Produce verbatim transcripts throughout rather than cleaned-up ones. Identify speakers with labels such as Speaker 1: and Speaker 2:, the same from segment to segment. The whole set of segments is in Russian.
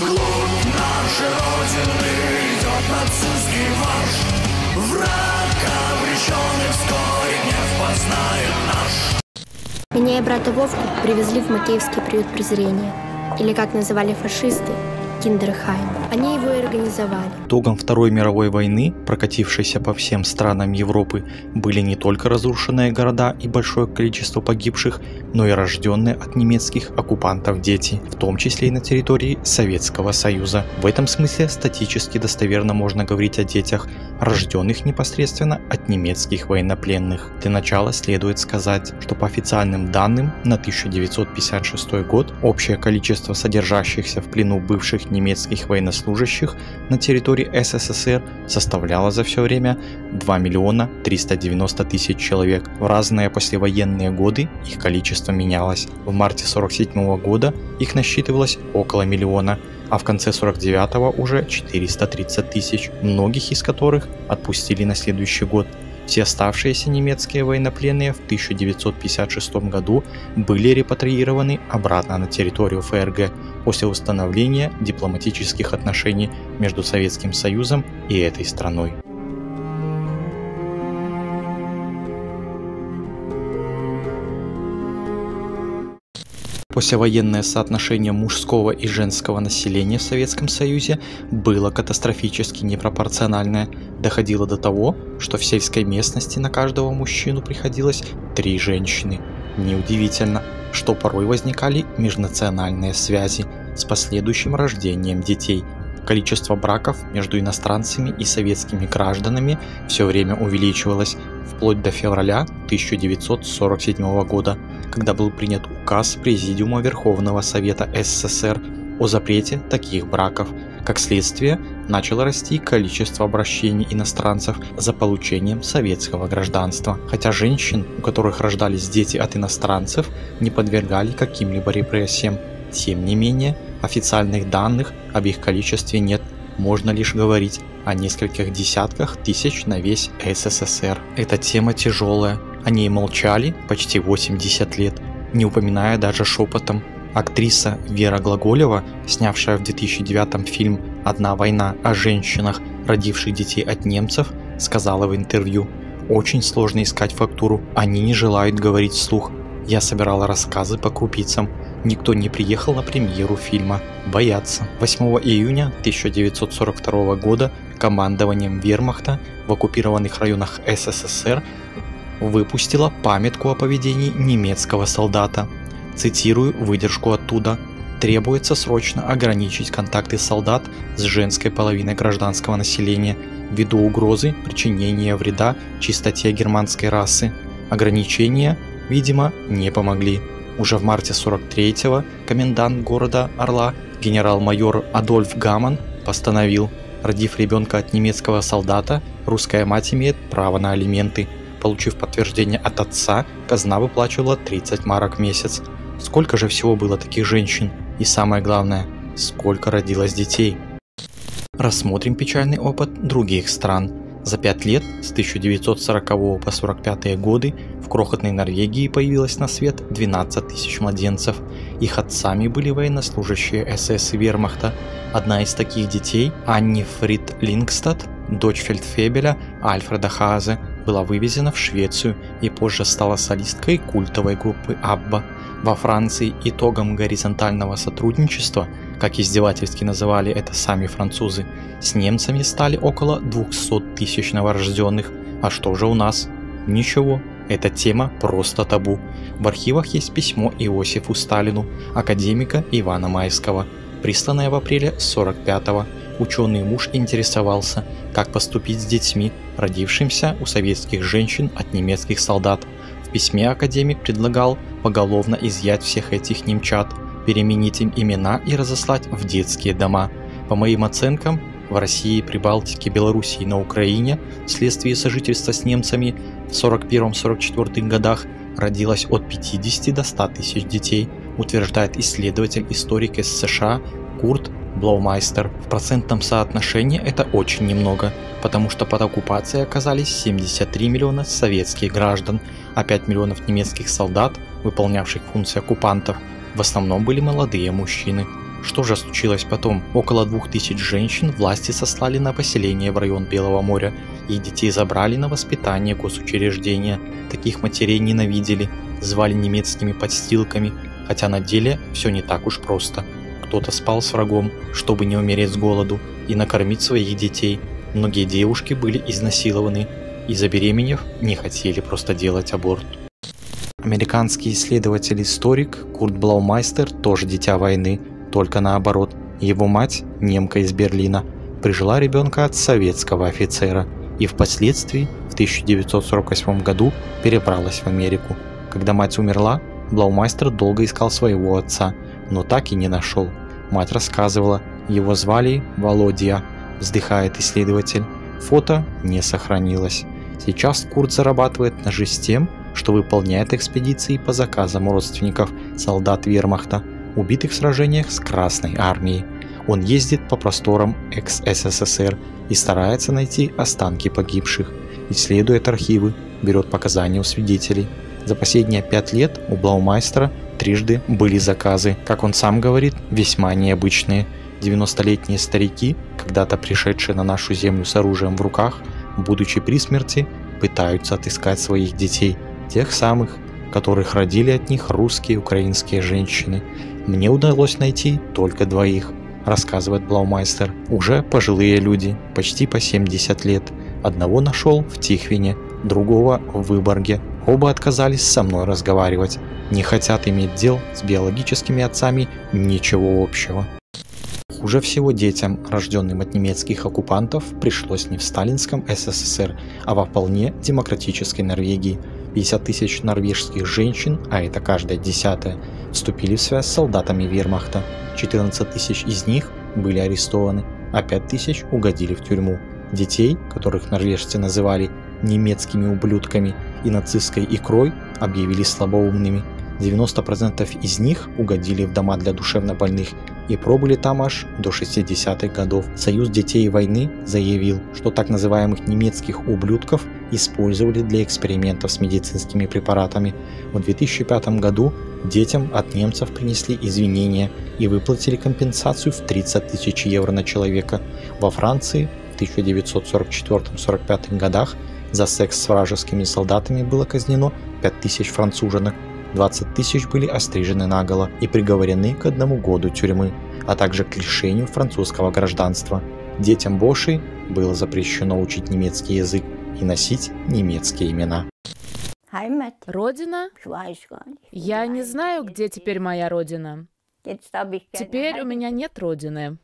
Speaker 1: Вглубь нашей Родины идет нацистский марш. Враг обреченный вскоре гнев познает наш.
Speaker 2: Меня и брата Вовку привезли в Макеевский приют презрения, или как называли фашисты, Киндерхайм. Они его и организовали.
Speaker 3: Итогом Второй мировой войны, прокатившейся по всем странам Европы, были не только разрушенные города и большое количество погибших, но и рожденные от немецких оккупантов дети, в том числе и на территории Советского Союза. В этом смысле статистически достоверно можно говорить о детях, рожденных непосредственно от немецких военнопленных. Для начала следует сказать, что по официальным данным на тысяча девятьсот пятьдесят шестой год общее количество содержащихся в плену бывших немецких военнослужащих на территории СССР составляло за все время два миллиона триста девяносто тысяч человек. В разные послевоенные годы их количество менялось. В марте сорок седьмого года их насчитывалось около миллиона, а в конце сорок девятого уже четыреста тридцать тысяч, многих из которых отпустили на следующий год. Все оставшиеся немецкие военнопленные в тысяча девятьсот пятьдесят шестом году были репатриированы обратно на территорию ФРГ после установления дипломатических отношений между Советским Союзом и этой страной. Послевоенное соотношение мужского и женского населения в Советском Союзе было катастрофически непропорциональное. Доходило до того, что в сельской местности на каждого мужчину приходилось три женщины. Неудивительно, что порой возникали межнациональные связи с последующим рождением детей. Количество браков между иностранцами и советскими гражданами все время увеличивалось, вплоть до февраля тысяча девятьсот сорок седьмого года, когда был принят указ Президиума Верховного Совета СССР о запрете таких браков. Как следствие, начало расти количество обращений иностранцев за получением советского гражданства. Хотя женщин, у которых рождались дети от иностранцев, не подвергали каким-либо репрессиям. Тем не менее, официальных данных об их количестве нет, можно лишь говорить о нескольких десятках тысяч на весь СССР. Эта тема тяжелая, о ней молчали почти восемьдесят лет, не упоминая даже шепотом. Актриса Вера Глаголева, снявшая в две тысячи девятом фильм «Одна война» о женщинах, родивших детей от немцев, сказала в интервью: «Очень сложно искать фактуру, они не желают говорить вслух. Я собирала рассказы по крупицам. Никто не приехал на премьеру фильма. Боятся». восьмого июня тысяча девятьсот сорок второго года командованием Вермахта в оккупированных районах СССР выпустила памятку о поведении немецкого солдата. Цитирую выдержку оттуда: «Требуется срочно ограничить контакты солдат с женской половиной гражданского населения ввиду угрозы причинения вреда чистоте германской расы». Ограничения, видимо, не помогли. Уже в марте сорок третьего комендант города Орла генерал-майор Адольф Гаман постановил: родив ребенка от немецкого солдата, русская мать имеет право на алименты. Получив подтверждение от отца, казна выплачивала тридцать марок в месяц. Сколько же всего было таких женщин? И самое главное, сколько родилось детей? Рассмотрим печальный опыт других стран. За пять лет, с тысяча девятьсот сорокового по сорок пятый годы, в крохотной Норвегии появилось на свет двенадцать тысяч младенцев. Их отцами были военнослужащие СС и Вермахта. Одна из таких детей, Анни Фрид Лингстад, дочь фельдфебеля Альфреда Хаазе, была вывезена в Швецию и позже стала солисткой культовой группы Абба. Во Франции итогом горизонтального сотрудничества, как издевательски называли это сами французы, с немцами стали около двухсот тысяч новорожденных. А что же у нас? Ничего, эта тема просто табу. В архивах есть письмо Иосифу Сталину академика Ивана Майского, присланное в апреле сорок пятого. Ученый муж интересовался, как поступить с детьми, родившимся у советских женщин от немецких солдат. В письме академик предлагал поголовно изъять всех этих немчат, переменить им имена и разослать в детские дома. По моим оценкам, в России, Прибалтике, Белоруссии и на Украине вследствие сожительства с немцами в сорок первом — сорок четвёртых годах родилось от пятидесяти до ста тысяч детей, утверждает исследователь-историк из США Курт Блаумайстер. В процентном соотношении это очень немного, потому что под оккупацией оказались семьдесят три миллиона советских граждан, а пять миллионов немецких солдат, выполнявших функции оккупантов, в основном были молодые мужчины. Что же случилось потом? Около двух тысяч женщин власти сослали на поселение в район Белого моря, и детей забрали на воспитание госучреждения. Таких матерей ненавидели, звали немецкими подстилками, хотя на деле все не так уж просто. Кто-то спал с врагом, чтобы не умереть с голоду и накормить своих детей. Многие девушки были изнасилованы и, забеременев, не хотели просто делать аборт. Американский исследователь-историк Курт Блаумайстер тоже дитя войны, только наоборот. Его мать, немка из Берлина, прижила ребенка от советского офицера и впоследствии в тысяча девятьсот сорок восьмом году перебралась в Америку. Когда мать умерла, Блаумайстер долго искал своего отца, но так и не нашел. Мать рассказывала, его звали Володя, вздыхает исследователь. Фото не сохранилось. Сейчас Курт зарабатывает на жизнь тем, что выполняет экспедиции по заказам родственников солдат вермахта, убитых в сражениях с Красной армией. Он ездит по просторам экс-СССР и старается найти останки погибших, исследует архивы, берет показания у свидетелей. За последние пять лет у Блаумайстера трижды были заказы, как он сам говорит, весьма необычные. девяностолетние старики, когда-то пришедшие на нашу землю с оружием в руках, будучи при смерти, пытаются отыскать своих детей, тех самых, которых родили от них русские и украинские женщины. Мне удалось найти только двоих, рассказывает Блаумайстер. Уже пожилые люди, почти по семьдесят лет. Одного нашел в Тихвине, другого в Выборге. Оба отказались со мной разговаривать. Не хотят иметь дел с биологическими отцами ничего общего. Хуже всего детям, рожденным от немецких оккупантов, пришлось не в сталинском СССР, а во вполне демократической Норвегии. пятьдесят тысяч норвежских женщин, а это каждая десятая, вступили в связь с солдатами вермахта. четырнадцать тысяч из них были арестованы, а пять тысяч угодили в тюрьму. Детей, которых норвежцы называли немецкими ублюдками и нацистской икрой, объявили слабоумными. девяносто процентов из них угодили в дома для душевнобольных и пробыли там аж до шестидесятых годов. Союз детей войны заявил, что так называемых немецких ублюдков использовали для экспериментов с медицинскими препаратами. В две тысячи пятом году детям от немцев принесли извинения и выплатили компенсацию в тридцать тысяч евро на человека. Во Франции в тысяча девятьсот сорок четвёртом — сорок пятом годах за секс с вражескими солдатами было казнено пять тысяч француженок. двадцать тысяч были острижены наголо и приговорены к одному году тюрьмы, а также к лишению французского гражданства. Детям Боши было запрещено учить немецкий язык и носить немецкие имена.
Speaker 4: Родина? Я не знаю, где теперь моя родина. Теперь у меня нет родины.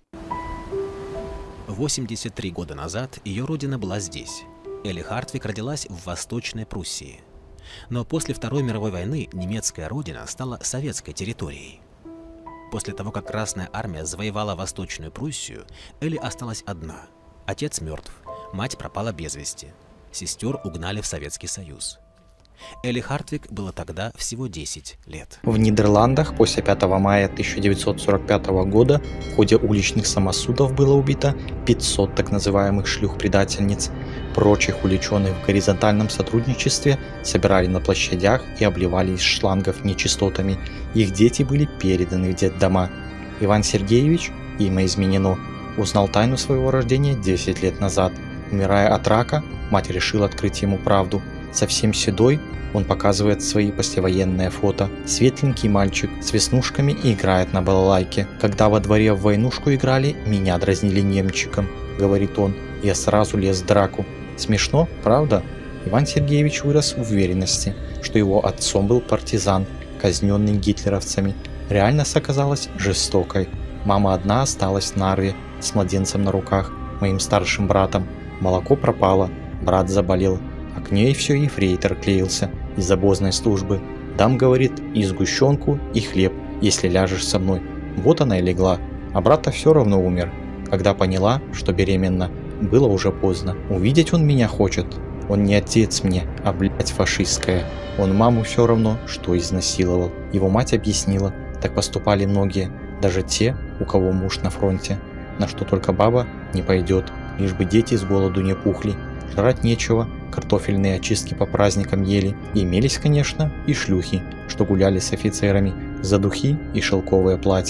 Speaker 5: восемьдесят три года назад ее родина была здесь. Элли Хартвиг родилась в Восточной Пруссии. Но после Второй мировой войны немецкая родина стала советской территорией. После того, как Красная армия завоевала Восточную Пруссию, Элли осталась одна. Отец мертв, мать пропала без вести. Сестер угнали в Советский Союз. Элли Хартвиг было тогда всего десять лет.
Speaker 3: В Нидерландах после пятого мая тысяча девятьсот сорок пятого года в ходе уличных самосудов было убито пятьсот так называемых шлюх-предательниц. Прочих увлеченных в горизонтальном сотрудничестве собирали на площадях и обливали из шлангов нечистотами. Их дети были переданы в детдома. Иван Сергеевич, имя изменено, узнал тайну своего рождения десять лет назад. Умирая от рака, мать решила открыть ему правду. Совсем седой, он показывает свои послевоенные фото. Светленький мальчик с веснушками играет на балалайке. Когда во дворе в войнушку играли, меня дразнили немчиком, говорит он. Я сразу лез в драку. Смешно, правда? Иван Сергеевич вырос в уверенности, что его отцом был партизан, казненный гитлеровцами. Реальность оказалась жестокой. Мама одна осталась в Нарве с младенцем на руках, моим старшим братом. Молоко пропало, брат заболел. А к ней все ефрейтор клеился из обозной службы. Дам, говорит, и сгущенку, и хлеб, если ляжешь со мной. Вот она и легла, а брат-то все равно умер. Когда поняла, что беременна, было уже поздно. Увидеть он меня хочет. Он не отец мне, а блядь фашистская. Он маму все равно, что изнасиловал. Его мать объяснила, так поступали многие, даже те, у кого муж на фронте. На что только баба не пойдет, лишь бы дети с голоду не пухли. Жрать нечего, картофельные очистки по праздникам ели. И имелись, конечно, и шлюхи, что гуляли с офицерами за духи и шелковые платья.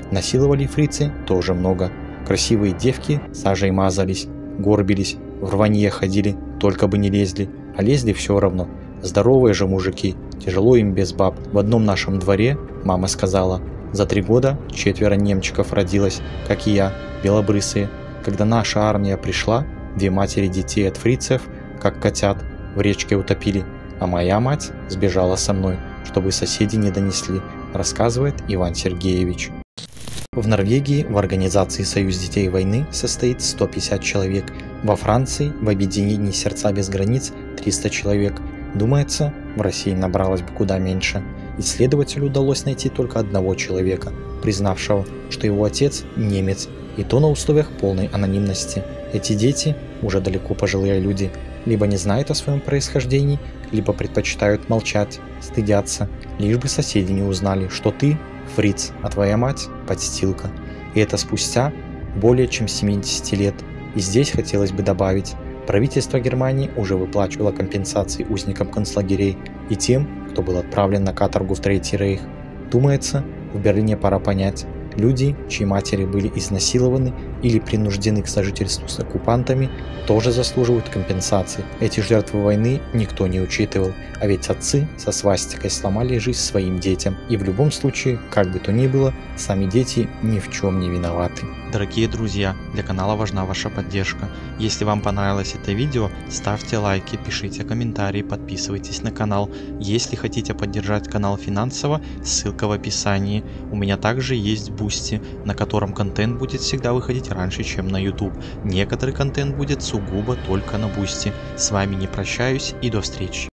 Speaker 3: Насиловали фрицы тоже много. Красивые девки сажей мазались, горбились, в рванье ходили, только бы не лезли, а лезли все равно. Здоровые же мужики, тяжело им без баб. В одном нашем дворе мама сказала, за три года четверо немчиков родилось, как и я, белобрысые. Когда наша армия пришла, две матери детей от фрицев, как котят, в речке утопили, а моя мать сбежала со мной, чтобы соседи не донесли, рассказывает Иван Сергеевич. В Норвегии в организации «Союз детей войны» состоит сто пятьдесят человек, во Франции в объединении «Сердца без границ» триста человек. Думается, в России набралось бы куда меньше. Исследователю удалось найти только одного человека, признавшего, что его отец немец, и то на условиях полной анонимности. Эти дети, уже далеко пожилые люди, либо не знают о своем происхождении, либо предпочитают молчать, стыдятся, лишь бы соседи не узнали, что ты фриц, а твоя мать подстилка. И это спустя более чем семьдесят лет. И здесь хотелось бы добавить, правительство Германии уже выплачивало компенсации узникам концлагерей и тем, кто был отправлен на каторгу в Третий рейх. Думается, в Берлине пора понять, люди, чьи матери были изнасилованы или принуждены к сожительству с оккупантами, тоже заслуживают компенсации. Эти жертвы войны никто не учитывал, а ведь отцы со свастикой сломали жизнь своим детям. И в любом случае, как бы то ни было, сами дети ни в чем не виноваты.
Speaker 6: Дорогие друзья, для канала важна ваша поддержка. Если вам понравилось это видео, ставьте лайки, пишите комментарии, подписывайтесь на канал. Если хотите поддержать канал финансово, ссылка в описании. У меня также есть Boosty, на котором контент будет всегда выходить раньше, чем на YouTube. Некоторый контент будет сугубо только на Boosty. С вами не прощаюсь и до встречи.